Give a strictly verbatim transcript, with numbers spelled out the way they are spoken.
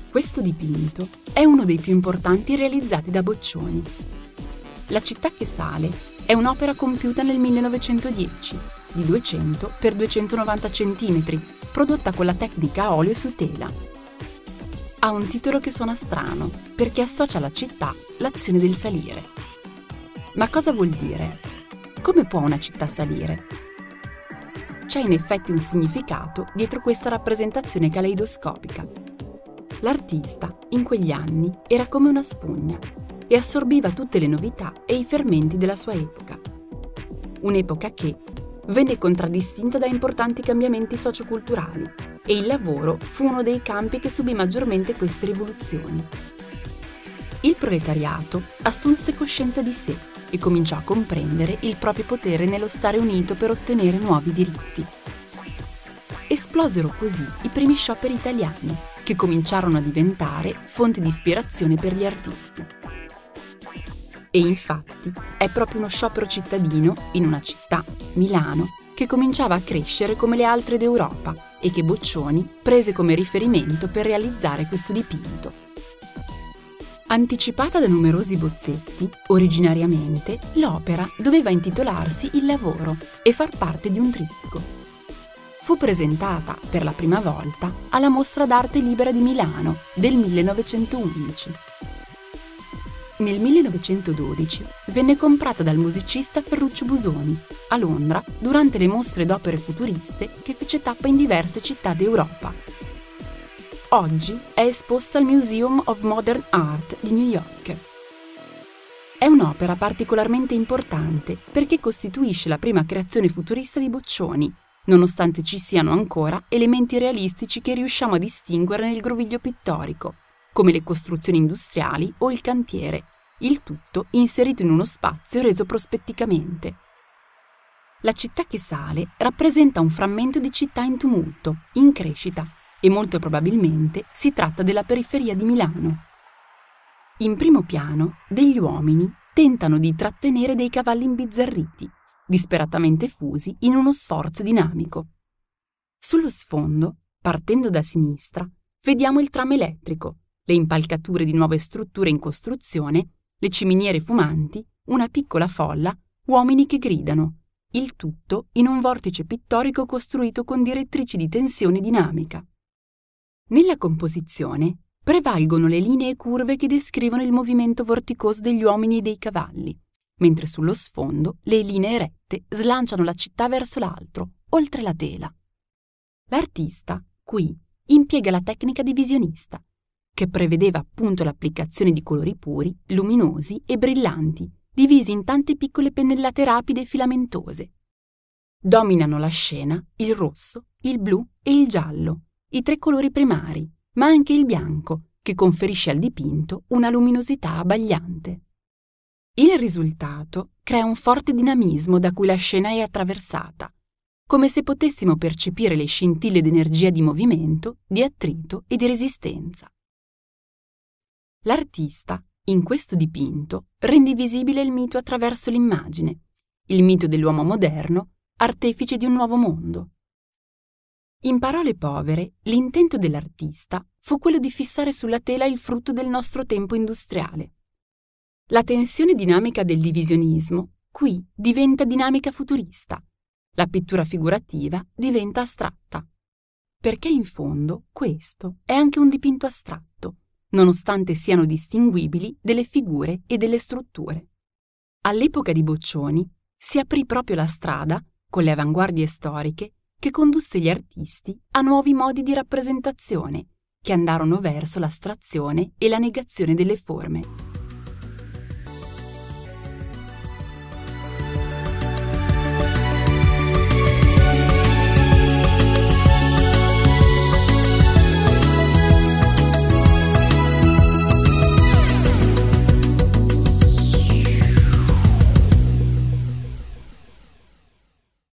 Questo dipinto è uno dei più importanti realizzati da Boccioni. La città che sale è un'opera compiuta nel millenovecentodieci, di duecento per duecentonovanta centimetri, prodotta con la tecnica a olio su tela. Ha un titolo che suona strano, perché associa alla città l'azione del salire. Ma cosa vuol dire? Come può una città salire? C'è in effetti un significato dietro questa rappresentazione caleidoscopica. L'artista, in quegli anni, era come una spugna e assorbiva tutte le novità e i fermenti della sua epoca. Un'epoca che venne contraddistinta da importanti cambiamenti socioculturali e il lavoro fu uno dei campi che subì maggiormente queste rivoluzioni. Il proletariato assunse coscienza di sé e cominciò a comprendere il proprio potere nello stare unito per ottenere nuovi diritti. Esplosero così i primi scioperi italiani, che cominciarono a diventare fonte di ispirazione per gli artisti. E infatti è proprio uno sciopero cittadino in una città, Milano, che cominciava a crescere come le altre d'Europa e che Boccioni prese come riferimento per realizzare questo dipinto. Anticipata da numerosi bozzetti, originariamente l'opera doveva intitolarsi Il lavoro e far parte di un trittico. Fu presentata per la prima volta alla Mostra d'Arte Libera di Milano del millenovecentoundici. Nel millenovecentododici venne comprata dal musicista Ferruccio Busoni a Londra durante le mostre d'opere futuriste che fece tappa in diverse città d'Europa. Oggi è esposta al Museum of Modern Art di New York. È un'opera particolarmente importante perché costituisce la prima creazione futurista di Boccioni, nonostante ci siano ancora elementi realistici che riusciamo a distinguere nel groviglio pittorico, come le costruzioni industriali o il cantiere, il tutto inserito in uno spazio reso prospetticamente. La città che sale rappresenta un frammento di città in tumulto, in crescita, e molto probabilmente si tratta della periferia di Milano. In primo piano, degli uomini tentano di trattenere dei cavalli imbizzarriti, disperatamente fusi in uno sforzo dinamico. Sullo sfondo, partendo da sinistra, vediamo il tram elettrico, le impalcature di nuove strutture in costruzione, le ciminiere fumanti, una piccola folla, uomini che gridano, il tutto in un vortice pittorico costruito con direttrici di tensione dinamica. Nella composizione prevalgono le linee curve che descrivono il movimento vorticoso degli uomini e dei cavalli, mentre sullo sfondo le linee rette slanciano la città verso l'altro, oltre la tela. L'artista, qui, impiega la tecnica divisionista, che prevedeva appunto l'applicazione di colori puri, luminosi e brillanti, divisi in tante piccole pennellate rapide e filamentose. Dominano la scena il rosso, il blu e il giallo, i tre colori primari, ma anche il bianco, che conferisce al dipinto una luminosità abbagliante. Il risultato crea un forte dinamismo da cui la scena è attraversata, come se potessimo percepire le scintille d'energia di movimento, di attrito e di resistenza. L'artista, in questo dipinto, rende visibile il mito attraverso l'immagine, il mito dell'uomo moderno, artefice di un nuovo mondo. In parole povere, l'intento dell'artista fu quello di fissare sulla tela il frutto del nostro tempo industriale. La tensione dinamica del divisionismo qui diventa dinamica futurista, la pittura figurativa diventa astratta, perché in fondo questo è anche un dipinto astratto, nonostante siano distinguibili delle figure e delle strutture. All'epoca di Boccioni si aprì proprio la strada, con le avanguardie storiche, che condusse gli artisti a nuovi modi di rappresentazione, che andarono verso l'astrazione e la negazione delle forme.